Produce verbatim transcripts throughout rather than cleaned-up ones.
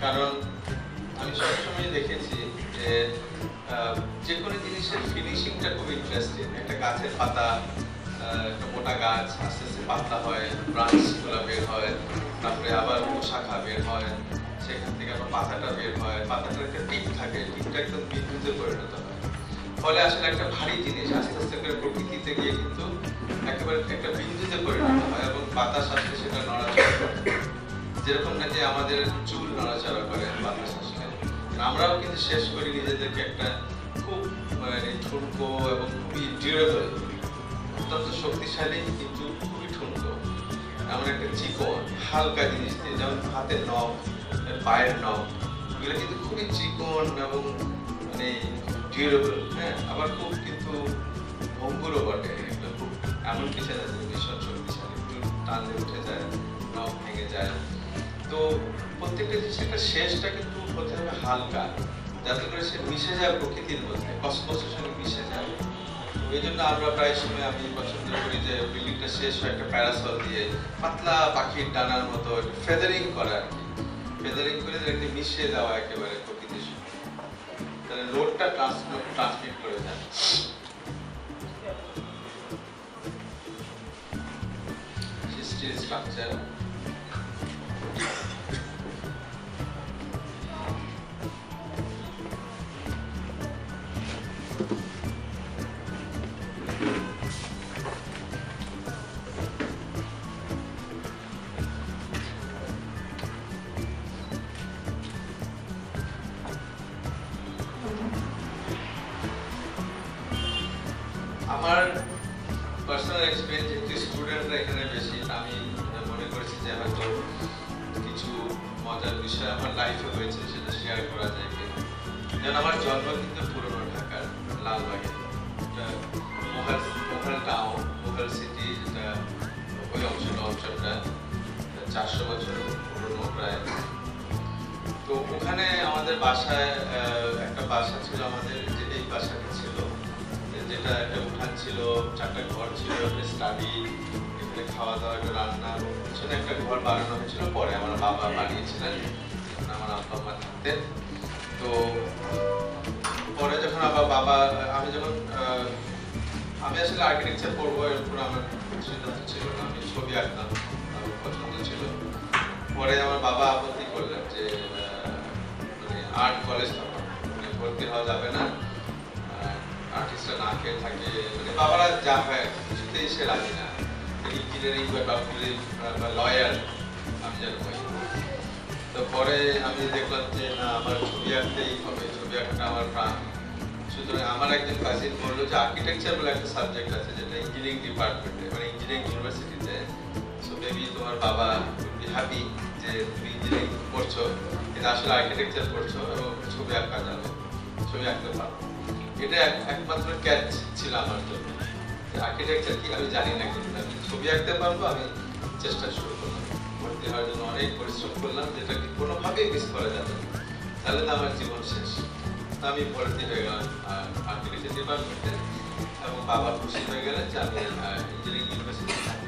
কারণ আমি সবসময় দেখেছি যে যে কোনো জিনিসের ফিনিশিংটা খুব ইন্টারেস্টিং। একটা গাছের পাতা, একটা মোটা গাছ আস্তে আস্তে পাতলা হয়, ব্রাঞ্চগুলো বের হয়, তারপরে আবার শাখা বের হয়, সেখান থেকে আবার পাতাটা বের হয়, পাতাটার একটা টিপ থাকে, টিপটা একদম বিদ্যুতে পরিণত হয়। ফলে আসলে একটা ভারী জিনিস আস্তে আস্তে করে প্রকৃতিতে গিয়ে কিন্তু একেবারে একটা বিন্দুতে পরিণত হয় এবং বাতাস আসলে সেটা নড়াচড়া করে, যেরকম নাকি আমাদের চুল নড়াচড়া করে বাতাস আসলে। আমরাও কিন্তু শেষ করি নিজেদেরকে একটা খুব মানে ঠুনকো এবং খুবই ডিউরেবল, অত্যন্ত শক্তিশালী কিন্তু খুবই ঠুনকো, এমন একটা চিকন হালকা জিনিস দিয়ে, যেমন হাতের নখ, পায়ের নখ, এগুলো কিন্তু খুবই চিকন এবং মানে ডিউরেবল, হ্যাঁ, আবার খুব কিন্তু ভঙ্গুরও বটে। এগুলো খুব এমন কিছু না যে ভীষণ শক্তিশালী, একটু টানলে উঠে যায়, নখ ভেঙে যায়। তো প্রত্যেকটা জিনিসের একটা শেষটা কিন্তু হতে হবে হালকা, যাতে করে সে মিশে যায় প্রকৃতির মধ্যে, কসমসের সঙ্গে মিশে যায়। এই জন্য আমরা প্রায় সময় আমি পছন্দ করি যে বিল্ডিংটা শেষ হয় একটা প্যারাসল দিয়ে, পাতলা পাখির ডানার মতো ফেদারিং করা আর কি, ফেদারিং করে তাদেরকে মিশিয়ে দেওয়া একেবারে প্রকৃতির সঙ্গে, তাহলে লোডটা ট্রান্সমিট করে যায়। স্টিল স্ট্রাকচার আমার পার্সোনাল এক্সপিরিয়েন্স, যেহেতু স্টুডেন্টরা এখানে বেশি, আমি মনে করেছি যে হয়তো কিছু মজার বিষয় আমার লাইফে হয়েছে সেটা শেয়ার করা যায়। যেমন আমার জন্ম কিন্তু পুরনো ঢাকার লালবাগে, এটা মোঘল মোঘল টাউন, মোঘল সিটি, যেটা ওই অংশটা অঞ্চলটা চারশো বছর পুরনো প্রায়। তো ওখানে আমাদের বাসায় একটা বাসা ছিল, আমাদের যে এই বাসাটা ছিল, যেটা একটা উঠান ছিল, চারটা ঘর ছিল, একটা স্টাডি, এখানে খাওয়া দাওয়া, একটা রান্না, পিছনে একটা ঘর বানানো হয়েছিল, পরে আমার বাবা বানিয়েছিলেন, আমার আব্বা মা থাকতেন। তো পরে যখন আবার বাবা, আমি যখন আমি আসলে আর্কিটেকচার পড়বো এরপর আমার সিদ্ধান্ত ছিল না, আমি ছবি আঁকতাম, আমার পছন্দ ছিল। পরে আমার বাবা আপত্তি করলেন যে মানে আর্ট কলেজ মানে ভর্তি হওয়া যাবে না, আর্টিস্টরা না খেয়ে থাকে, মানে বাবারা যা হয় কিছুতেই সে রাজি না, ইঞ্জিনিয়ারিং বা ডক্টরি বা লয়ার আমি যেন হই। তো পরে আমি দেখলাম যে না, আমার ছবি আঁকতেই হবে, ছবি আঁকাটা আমার প্রাণ। সুতরাং আমার একজন কাজিন বললো যে আর্কিটেকচার বলে একটা সাবজেক্ট আছে, যেটা ইঞ্জিনিয়ারিং ডিপার্টমেন্টে, মানে ইঞ্জিনিয়ারিং ইউনিভার্সিটিতে। সো মেবি তোমার বাবা বি হ্যাপি যে তুমি ইঞ্জিনিয়ারিং পড়ছো, কিন্তু আসলে আর্কিটেকচার পড়ছো এবং ছবি আঁকা যাবে, ছবি আঁকতে পারো। এটা একমাত্র ক্যাচ ছিল আমার জন্য, আর্কিটেকচার কি আমি জানি না, কিন্তু আমি ছবি আঁকতে পারবো। আমি চেষ্টা শুরু করলাম, ভর্তি হওয়ার জন্য অনেক পরিশ্রম করলাম, যেটা কি কোনোভাবেই মিস করা যাবে, তাহলে তো আমার জীবন শেষ। আমি ভর্তি হয়ে গেলাম আর্কিটেকচার ডিপার্টমেন্টে এবং বাবা খুশি হয়ে গেলেন যে আমি ইঞ্জিনিয়ারিং ইউনিভার্সিটি ছাত্র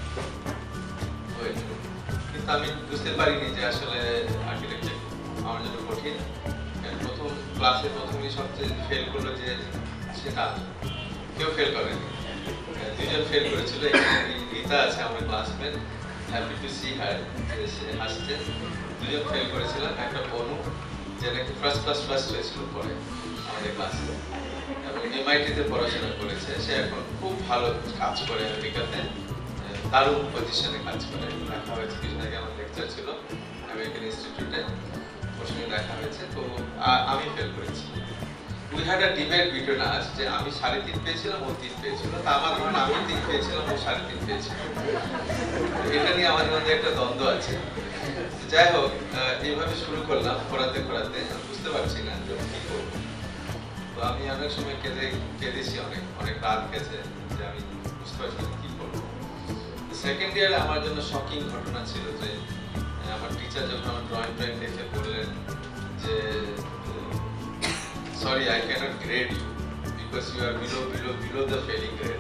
হয়েছিল। কিন্তু আমি বুঝতে পারিনি যে আসলে আর্কিটেকচার আমার জন্য কঠিন। প্রথম ক্লাসে প্রথমেই সবচেয়ে ফেল করলো যে সেটা, কেউ ফেল করেনি, দুজন ফেল করেছিল। রীতা আছে আমার classmate, happy to see her, সে হাসছে। দুজন ফেল করেছিলাম, একটা বনু যে নাকি ফার্স্ট ক্লাস ফার্স্ট হয়েছিল পরে আমাদের ক্লাসে এবং এমআইটিতে পড়াশোনা করেছে। সে এখন খুব ভালো কাজ করে আমেরিকাতে, দারুণ পজিশনে কাজ করে। দেখা হয়েছে কিছুদিন আগে, আমার লেকচার ছিল আমেরিকান ইনস্টিটিউটে, ওর সঙ্গে দেখা হয়েছে। তো আমি ফেল করেছি। We had a debate between us যে আমি সাড়ে তিন পেয়েছিলাম, ও তিন পেয়েছিল। তা আমার ধরুন আমি তিন পেয়েছিলাম, ও সাড়ে তিন পেয়েছিল। এটা নিয়ে আমাদের মধ্যে একটা দ্বন্দ্ব আছে। যাই হোক, এইভাবে শুরু করলাম, পড়াতে পড়াতে বুঝতে পারছি না কি করবো। তো আমি অনেক সময় কেঁদে কেঁদেছি, অনেক অনেক রাত গেছে যে আমি বুঝতে পারছি না কি করবো। সেকেন্ড ইয়ারে আমার জন্য শকিং ঘটনা ছিল যে আমার টিচার যখন আমার ড্রয়িং ড্রয়িং দেখে বললেন যে sorry, I cannot grade you because you are below below below the failing grade.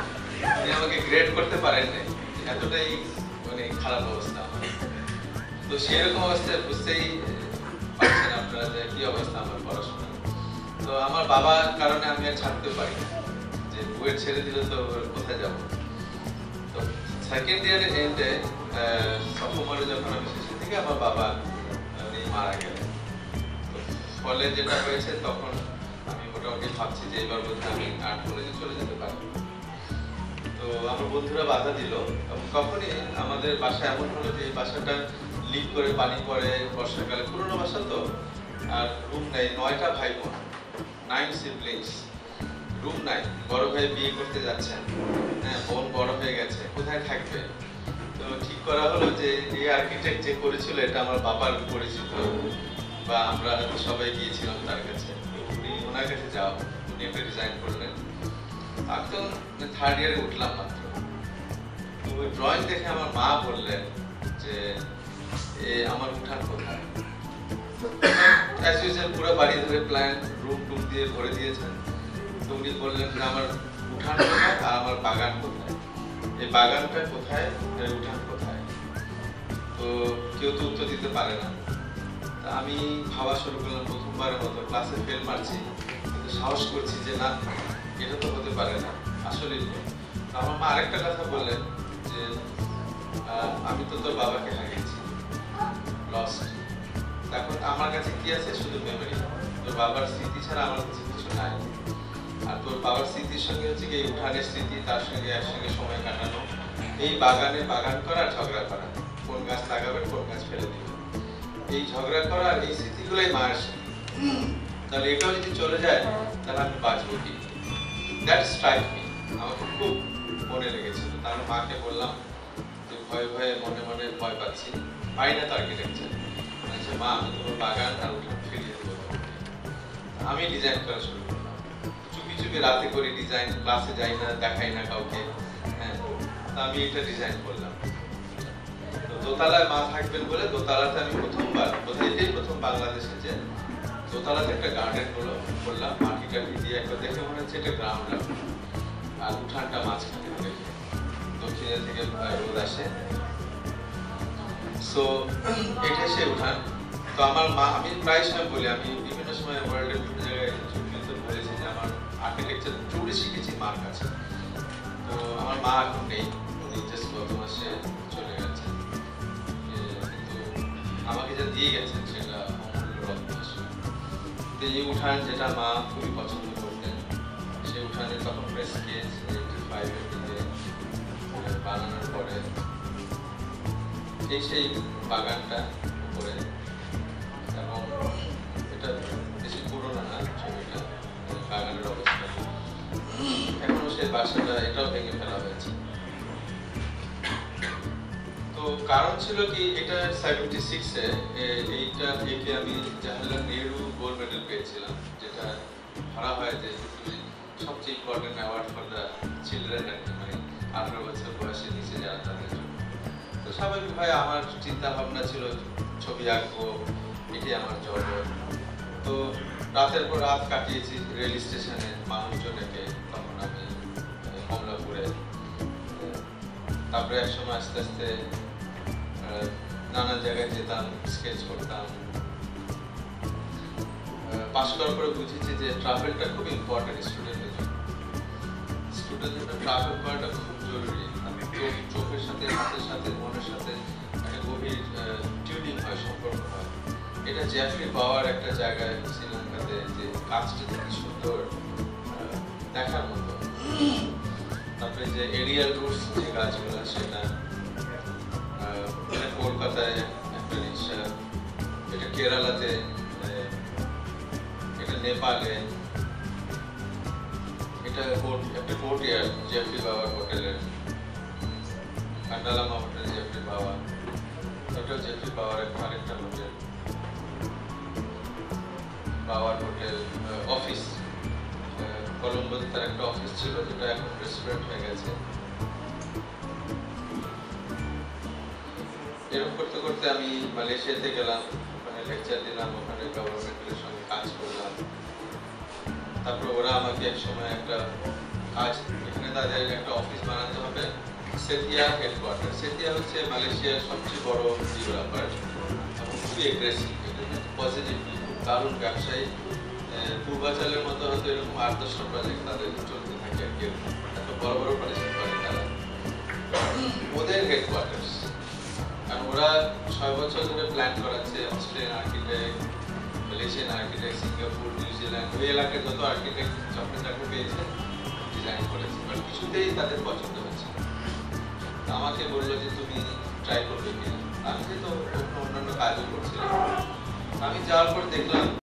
উনি আমাকে গ্রেড করতে পারেন না, এতটাই মানে খারাপ অবস্থা আমার। তো সেরকম অবস্থায় বুঝতেই পারছেন আপনারা যে কি অবস্থা আমার পড়াশোনা। তো আমার বাবার কারণে আমি আর ছাড়তে পারি না, যে বুয়েট ছেড়ে দিলে তো কোথায় যাব। তো সেকেন্ড ইয়ারের এন্ডে সফটওয়্যারে যখন আমি শেষের দিকে আমার বাবা উনি মারা গেলেন। তো ফলে যেটা হয়েছে তখন আমি মোটামুটি ভাবছি যে এবার বোধহয় আমি আর্ট কলেজে চলে যেতে পারবো। তো আমার বন্ধুরা বাধা দিল, এবং তখনই আমাদের বাসা এমন হলো যে এই বাসাটা লিক করে পানি পড়ে বর্ষাকালে, পুরোনো বাসা তো, আর রুম নেই, নয়টা ভাই বোন, নাইন সিবলিংস, রুম নাই, বড় ভাই বিয়ে করতে যাচ্ছেন, হ্যাঁ বোন বড় হয়ে গেছে, কোথায় থাকবে। তো ঠিক করা হলো যে এই আর্কিটেক্ট যে করেছিল এটা আমার বাবার পরিচিত, বা আমরা সবাই গিয়েছিলাম তার কাছে, উনি ওনার কাছে যাও, উনি একটা ডিজাইন করলেন। একদম থার্ড ইয়ারে উঠলাম মাত্র, তো ওই ড্রয়িং দেখে আমার মা বললেন যে আমার উঠান কোথায়। অ্যাজ ইউজুয়াল পুরো বাড়ি ধরে প্ল্যান রুম টুম দিয়ে ভরে দিয়েছেন। তো উনি বললেন যে আমার উঠান কোথায় আর আমার বাগান কোথায়, এই বাগানটা কোথায়, উঠান কোথায়। তো কেউ তো উত্তর দিতে পারে না। তা আমি ভাবা শুরু করলাম, প্রথমবারের মতো ক্লাসে ফেল মারছি, কিন্তু সাহস করছি যে না, এটা তো হতে পারে না, আসলে আমার মা আরেকটা কথা বললেন যে আমি তো তোর বাবাকে হারিয়েছি, লস্ট। এখন আমার কাছে কি আছে, শুধু মেমোরি, তোর বাবার স্মৃতি ছাড়া আমার কাছে কিছু নাই। আর তোর বাবার স্মৃতির সঙ্গে হচ্ছে কি উঠানের স্মৃতি, তার সঙ্গে একসঙ্গে সময় কাটানো, এই বাগানে বাগান করা, ঝগড়া করা, কোন গাছ লাগাবেন কোন গাছ ফেলে দিবেন, এই ঝগড়া করা আর এই স্মৃতিগুলোই মায়ের স্মৃতি। তাহলে এটাও যদি চলে যায় তাহলে আমি বাঁচবো কি? দ্যাট স্ট্রাইক মি, আমাকে খুব মনে লেগেছিল। তাহলে মাকে বললাম যে ভয়ে ভয়ে মনে মনে ভয় পাচ্ছি, পাই না তো আর্কিটেকচার। বলছে মা আমি তোমার বাগান আর উঠান ফিরিয়ে দেবো। আমি ডিজাইন করা শুরু করলাম, চুপি চুপি রাতে করে ডিজাইন, ক্লাসে যাই না, দেখাই না কাউকে। হ্যাঁ, আমি এটা ডিজাইন করলাম। তো দোতলায় মা থাকবেন বলে দোতলাতে আমি প্রথমবার, বোধহয় এটাই প্রথম বাংলাদেশে যে দোতলাতে একটা গার্ডেন হলো করলাম, মাটিটা দিয়ে একটা, দেখে মনে হচ্ছে এটা গ্রাউন্ড রাখলাম, আর উঠানটা মাঝখানে রেখে, দক্ষিণে থেকে রোদ আসে। সো এটা সে উঠান। তো আমার মা, আমি প্রায় সময় বলি, আমি বিভিন্ন সময় ওয়ার্ল্ডের বিভিন্ন জায়গায় ছুটিতে বলেছি যে আমার আর্কিটেকচার টুরে শিখেছি মার কাছে। তো আমার মা এখন নেই, উনি জাস্ট গত মাসে চলে গেছেন, কিন্তু আমাকে যা দিয়ে গেছেন সেটা অমূল্য রত্ন। এই উঠান যেটা মা খুবই পছন্দ করতেন, সেই উঠানে তখন প্রেস স্কেচ এইটি ফাইভের দিকে বানানোর পরে এই সেই বাগানটা উপরে, এবং এটা বেশি পুরোনো না ছবিটা, বাগানের অবস্থা এখনো সেই বাসাটা, এটাও ভেঙে ফেলা হয়েছে। তো কারণ ছিল কি, এটা সেভেন্টি সিক্সে এইটা একে আমি জওহরলাল নেহরু গোল্ড মেডেল পেয়েছিলাম, যেটা ধরা হয় যে সবচেয়ে important award for the children আর কি, মানে আঠারো বছর বয়সের নিচে যারা তাদের জন্য। তো স্বাভাবিকভাবে আমার চিন্তা ভাবনা ছিল ছবি আঁকবো, এটি আমার জব। তো রাতের পর রাত কাটিয়েছি রেল স্টেশনে মানুষজনকে, তখন আমি কমলাপুরে। তারপরে এক সময় আস্তে আস্তে নানান জায়গায় যেতাম, স্কেচ করতাম। পাস করার পরে বুঝেছি যে ট্রাভেলটা খুব ইম্পর্টেন্ট স্টুডেন্টের জন্য। স্টুডেন্টের জন্য ট্রাভেল করাটা খুব জরুরি। চোখের সাথে, হাতের সাথে, মনের সাথে একটা গভীর টিউনিং হয়, সম্পর্ক হয়। এটা জেফ্রি পাওয়ার একটা জায়গায় শ্রীলঙ্কাতে, যে কাজটা কি সুন্দর দেখার মতো। তারপরে যে এরিয়াল রুটস যে গাছগুলো, সেটা কলকাতায় একটা রিক্সা, এটা কেরালাতে, এটা নেপালে, এটা একটা কোর্টিয়ার জেফ্রি বাবার হোটেলের, কান্ডালামা হোটেল জেফ্রি বাবা, ওটাও জেফ্রি বাবার আরেকটা হোটেল, বাবার হোটেল অফিস, কলম্বোতে তার একটা অফিস ছিল যেটা এখন রেস্টুরেন্ট হয়ে গেছে। এরকম করতে করতে আমি মালয়েশিয়াতে গেলাম, ওখানে লেকচার দিলাম, ওখানে গভর্নমেন্টের সঙ্গে কাজ করলাম। তারপর ওরা আমাকে এক সময় একটা কাজ, এখানে তাদের একটা অফিস বানাতে হবে, সেতিয়া হেডকোয়ার্টার। সেতিয়া হচ্ছে মালয়েশিয়ার সবচেয়ে বড় ডেভেলপার, খুবই এগ্রেসিভ, পজিটিভলি খুব দারুণ ব্যবসায়ী। পূর্বাচলের মতো হয়তো এরকম আট দশটা প্রজেক্ট তাদের চলতে থাকে আর কি, এত বড় বড় প্রজেক্ট করে তারা। ওদের হেডকোয়ার্টার্স, কারণ ওরা ছয় বছর ধরে প্ল্যান করাচ্ছে, Australian architect, Malaysian architect, Singapore, New Zealand, ওই এলাকায় যত আর্কিটেক্ট চাকরি চাকরি পেয়েছে ডিজাইন করেছে, বাট কিছুতেই তাদের পছন্দ হচ্ছে। আমাকে বললো যে তুমি ট্রাই করবে কিনা। আমি তো অন্যান্য কাজও করছিলাম। আমি যাওয়ার পর দেখলাম